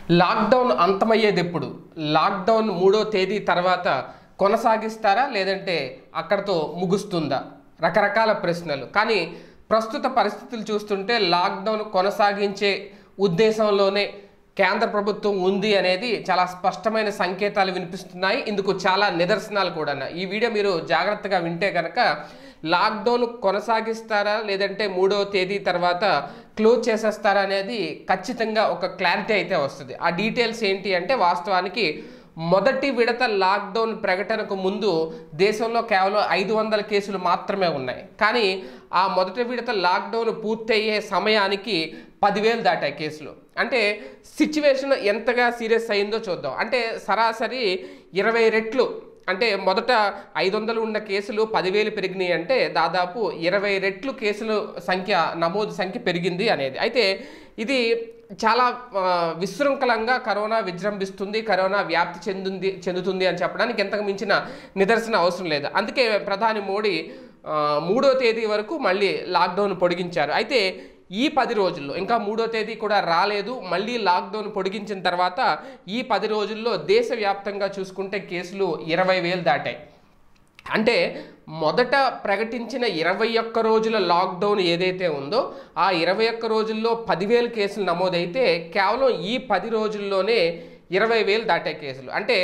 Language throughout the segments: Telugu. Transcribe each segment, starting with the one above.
లాక్డౌన్ అంతమయ్యేది ఎప్పుడు? లాక్డౌన్ 3వ తేదీ తర్వాత కొనసాగిస్తారా లేదంటే అక్కడతో ముగుస్తుందా? రకరకాల ప్రశ్నలు. కానీ ప్రస్తుత పరిస్థితులు చూస్తుంటే లాక్డౌన్ కొనసాగించే ఉద్దేశంలోనే కేంద్ర ప్రభుత్వం ఉంది అనేది చాలా స్పష్టమైన సంకేతాలు వినిపిస్తున్నాయి. ఇందుకు చాలా నిదర్శనాలు కూడా. ఈ వీడియో మీరు జాగ్రత్తగా వింటే కనుక లాక్డౌన్ కొనసాగిస్తారా లేదంటే 3వ తేదీ తర్వాత క్లోజ్ చేసేస్తారా అనేది ఖచ్చితంగా ఒక క్లారిటీ అయితే వస్తుంది. ఆ డీటెయిల్స్ ఏంటి అంటే, వాస్తవానికి మొదటి విడత లాక్డౌన్ ప్రకటనకు ముందు దేశంలో కేవలం 500 కేసులు మాత్రమే ఉన్నాయి. కానీ ఆ మొదటి విడత లాక్డౌన్ పూర్తయ్యే సమయానికి 10,000 దాటాయి కేసులు. అంటే సిచ్యువేషన్ ఎంతగా సీరియస్ అయిందో చూద్దాం. అంటే సరాసరి 20 రెట్లు, అంటే మొదట 500 ఉన్న కేసులు 10,000 పెరిగినాయి అంటే దాదాపు 20 రెట్లు కేసులు నమోదు సంఖ్య పెరిగింది అనేది. అయితే ఇది చాలా విశృంఖలంగా కరోనా విజృంభిస్తుంది, కరోనా వ్యాప్తి చెందుతుంది అని చెప్పడానికి ఎంతకు మించిన నిదర్శనం అవసరం లేదు. అందుకే ప్రధాని మోడీ 3వ తేదీ వరకు మళ్ళీ లాక్డౌన్ పొడిగించారు. అయితే ఈ 10 రోజుల్లో, ఇంకా 3వ తేదీ కూడా రాలేదు, మళ్ళీ లాక్డౌన్ పొడిగించిన తర్వాత ఈ 10 రోజుల్లో దేశవ్యాప్తంగా చూసుకుంటే కేసులు 20,000 దాటాయి. అంటే మొదట ప్రకటించిన 21 రోజుల లాక్డౌన్ ఏదైతే ఉందో ఆ 21 రోజుల్లో 10,000 కేసులు నమోదైతే కేవలం ఈ 10 రోజుల్లోనే 20,000 దాటాయి కేసులు. అంటే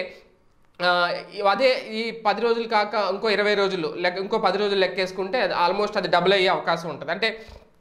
అదే ఈ 10 రోజులు కాక ఇంకో 20 రోజులు ఇంకో 10 రోజులు లెక్కేసుకుంటే ఆల్మోస్ట్ అది డబుల్ అయ్యే అవకాశం ఉంటుంది. అంటే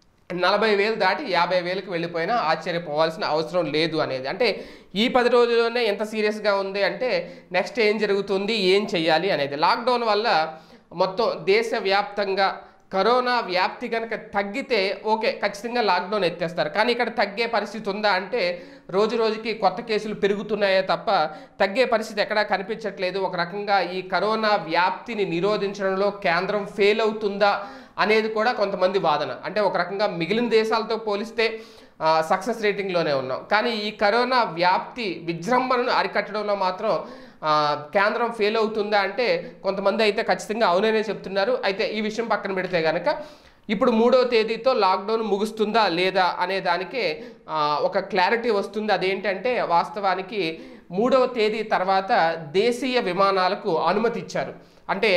40,000 దాటి 50,000కి వెళ్ళిపోయినా ఆశ్చర్యపోవాల్సిన అవసరం లేదు అనేది. అంటే ఈ 10 రోజుల్లోనే ఎంత సీరియస్గా ఉంది అంటే నెక్స్ట్ ఏం జరుగుతుంది, ఏం చెయ్యాలి అనేది. లాక్డౌన్ వల్ల మొత్తం దేశవ్యాప్తంగా కరోనా వ్యాప్తి కనుక తగ్గితే ఓకే, ఖచ్చితంగా లాక్డౌన్ ఎత్తేస్తారు. కానీ ఇక్కడ తగ్గే పరిస్థితి ఉందా అంటే రోజు రోజుకి కొత్త కేసులు పెరుగుతున్నాయే తప్ప తగ్గే పరిస్థితి ఎక్కడా కనిపించట్లేదు. ఒక రకంగా ఈ కరోనా వ్యాప్తిని నిరోధించడంలో కేంద్రం ఫెయిల్ అవుతుందా అనేది కూడా కొంతమంది వాదన. అంటే ఒక రకంగా మిగిలిన దేశాలతో పోలిస్తే సక్సెస్ రేటింగ్లోనే ఉన్నాం. కానీ ఈ కరోనా వ్యాప్తి విజృంభణను అరికట్టడంలో మాత్రం కేంద్రం ఫెయిల్ అవుతుందా అంటే కొంతమంది అయితే ఖచ్చితంగా అవుననే చెప్తున్నారు. అయితే ఈ విషయం పక్కన పెడితే కనుక ఇప్పుడు 3వ తేదీతో లాక్డౌన్ ముగుస్తుందా లేదా అనే దానికే ఒక క్లారిటీ వస్తుంది. అదేంటంటే వాస్తవానికి 3వ తేదీ తర్వాత దేశీయ విమానాలకు అనుమతి ఇచ్చారు. అంటే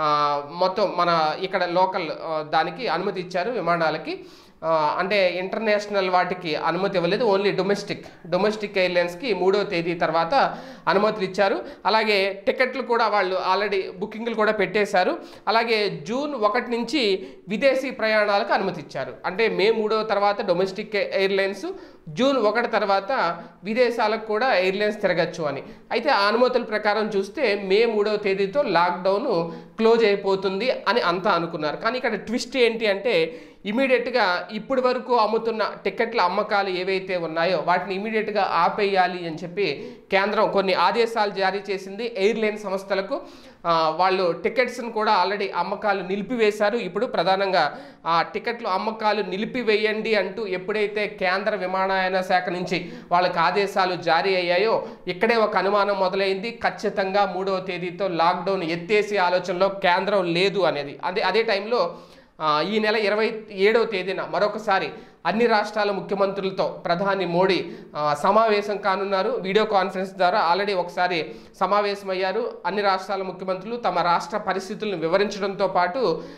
మొత్తం మన ఇక్కడ లోకల్ దానికి అనుమతి ఇచ్చారు విమానాలకి. అంటే ఇంటర్నేషనల్ వాటికి అనుమతి ఇవ్వలేదు, ఓన్లీ డొమెస్టిక్ ఎయిర్లైన్స్కి 3వ తేదీ తర్వాత అనుమతులు ఇచ్చారు. అలాగే టికెట్లు కూడా వాళ్ళు ఆల్రెడీ బుకింగ్లు కూడా పెట్టేశారు. అలాగే జూన్ 1 నుంచి విదేశీ ప్రయాణాలకు అనుమతి ఇచ్చారు. అంటే మే 3వ తర్వాత డొమెస్టిక్ ఎయిర్లైన్స్, జూన్ 1 తర్వాత విదేశాలకు కూడా ఎయిర్లైన్స్ తిరగచ్చు అని. అయితే ఆ అనుమతుల ప్రకారం చూస్తే మే 3వ తేదీతో లాక్డౌన్ క్లోజ్ అయిపోతుంది అని అంతా అనుకున్నారు. కానీ ఇక్కడ ట్విస్ట్ ఏంటి అంటే ఇమీడియట్గా ఇప్పటి వరకు అమ్ముతున్న టికెట్ల అమ్మకాలు ఏవైతే ఉన్నాయో వాటిని ఇమీడియట్గా ఆపేయాలి అని చెప్పి కేంద్రం కొన్ని ఆదేశాలు జారీ చేసింది ఎయిర్లైన్ సంస్థలకు. వాళ్ళు టికెట్స్ను కూడా ఆల్రెడీ అమ్మకాలు నిలిపివేశారు. ఇప్పుడు ప్రధానంగా ఆ టికెట్లు అమ్మకాలు నిలిపివేయండి అంటూ ఎప్పుడైతే కేంద్ర విమానయాన శాఖ నుంచి వాళ్ళకి ఆదేశాలు జారీ అయ్యాయో ఇక్కడే ఒక అనుమానం మొదలైంది. ఖచ్చితంగా 3వ తేదీతో లాక్డౌన్ ఎత్తేసే ఆలోచనలో కేంద్రం లేదు అనేది. అదే టైంలో ఈ నెల 27వ తేదీన మరొకసారి అన్ని రాష్ట్రాల ముఖ్యమంత్రులతో ప్రధాని మోడీ సమావేశం కానున్నారు. వీడియో కాన్ఫరెన్స్ ద్వారా ఆల్రెడీ ఒకసారి సమావేశమయ్యారు. అన్ని రాష్ట్రాల ముఖ్యమంత్రులు తమ రాష్ట్ర పరిస్థితులను వివరించడంతో పాటు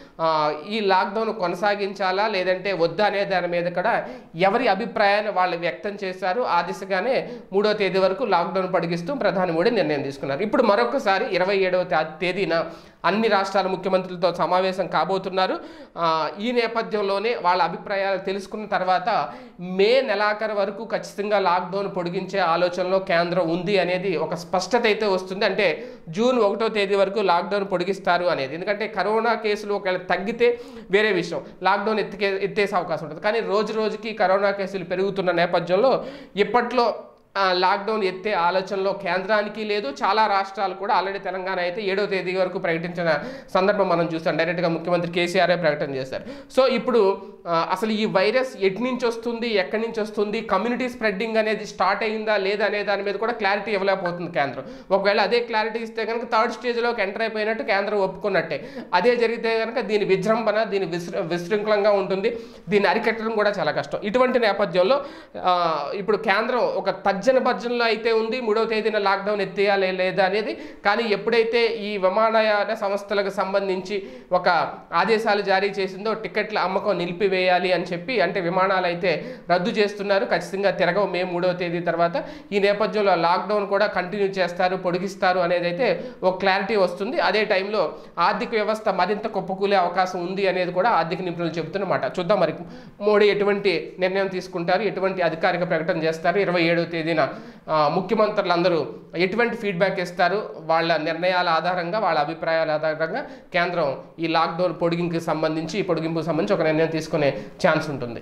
ఈ లాక్డౌన్ కొనసాగించాలా లేదంటే వద్దా అనే దాని మీద కూడా ఎవరి అభిప్రాయాన్ని వాళ్ళు వ్యక్తం చేశారు. ఆ దిశగానే 3వ తేదీ వరకు లాక్డౌన్ పొడిగిస్తూ ప్రధాని మోడీ నిర్ణయం తీసుకున్నారు. ఇప్పుడు మరొకసారి 27వ తేదీన అన్ని రాష్ట్రాల ముఖ్యమంత్రులతో సమావేశం కాబోతున్నారు. ఈ నేపథ్యంలోనే వాళ్ళ అభిప్రాయాలు తెలుసుకున్న తర్వాత మే నెలాఖరు వరకు ఖచ్చితంగా లాక్డౌన్ పొడిగించే ఆలోచనలో కేంద్రం ఉంది అనేది ఒక స్పష్టత అయితే వస్తుంది. అంటే జూన్ 1వ తేదీ వరకు లాక్డౌన్ పొడిగిస్తారు అనేది. ఎందుకంటే కరోనా కేసులు ఒకవేళ తగ్గితే వేరే విషయం, లాక్డౌన్ ఎత్తేసే అవకాశం ఉంటుంది. కానీ రోజు రోజుకి కరోనా కేసులు పెరుగుతున్న నేపథ్యంలో ఇప్పట్లో లాక్డౌన్ ఎత్తే ఆలోచనలో కేంద్రానికి లేదు. చాలా రాష్ట్రాలు కూడా ఆల్రెడీ తెలంగాణ అయితే 7వ తేదీ వరకు ప్రకటించిన సందర్భం మనం చూస్తాం. డైరెక్ట్గా ముఖ్యమంత్రి కేసీఆర్ ప్రకటన చేశారు. సో ఇప్పుడు అసలు ఈ వైరస్ ఎటు నుంచి వస్తుంది, ఎక్కడి నుంచి వస్తుంది, కమ్యూనిటీ స్ప్రెడ్డింగ్ అనేది స్టార్ట్ అయిందా లేదా అనే దాని మీద కూడా క్లారిటీ ఇవ్వలేకపోతుంది కేంద్రం. ఒకవేళ అదే క్లారిటీ ఇస్తే కనుక 3rd స్టేజ్లోకి ఎంటర్ అయిపోయినట్టు కేంద్రం ఒప్పుకున్నట్టే. అదే జరిగితే కనుక దీని విజృంభణ, దీని విశృంఖలంగా ఉంటుంది. దీన్ని అరికట్టడం కూడా చాలా కష్టం. ఇటువంటి నేపథ్యంలో ఇప్పుడు కేంద్రం ఒక తర్జనభర్జనలో అయితే ఉంది 3వ తేదీన లాక్డౌన్ ఎత్తేయాలి లేదా అనేది. కానీ ఎప్పుడైతే ఈ విమానయాన సంస్థలకు సంబంధించి ఒక ఆదేశాలు జారీ చేసిందో టికెట్ల అమ్మకం నిలిపివేయాలి అని చెప్పి, అంటే విమానాలు అయితే రద్దు చేస్తున్నారు, ఖచ్చితంగా తిరగవు మే 3వ తేదీ తర్వాత. ఈ నేపథ్యంలో లాక్డౌన్ కూడా కంటిన్యూ చేస్తారు, పొడిగిస్తారు అనేది అయితే ఒక క్లారిటీ వస్తుంది. అదే టైంలో ఆర్థిక వ్యవస్థ మరింత కుప్పకూలే అవకాశం ఉంది అనేది కూడా ఆర్థిక నిపుణులు చెబుతున్నమాట. చూద్దాం మరి మోడీ ఎటువంటి నిర్ణయం తీసుకుంటారు, ఎటువంటి అధికారిక ప్రకటన చేస్తారు, 27వ తేదీన ముఖ్యమంత్రులందరూ ఎటువంటి ఫీడ్బ్యాక్ ఇస్తారు, వాళ్ళ నిర్ణయాల ఆధారంగా, వాళ్ళ అభిప్రాయాల ఆధారంగా కేంద్రం ఈ లాక్డౌన్ పొడిగింపుకి సంబంధించి ఒక నిర్ణయం తీసుకునే ఛాన్స్ ఉంటుంది.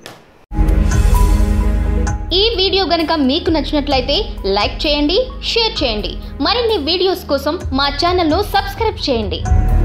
ఈ వీడియో గనుక మీకు నచ్చినట్లయితే లైక్ చేయండి, షేర్ చేయండి. మరిన్ని వీడియోస్ కోసం మా ఛానల్ను సబ్స్క్రైబ్ చేయండి.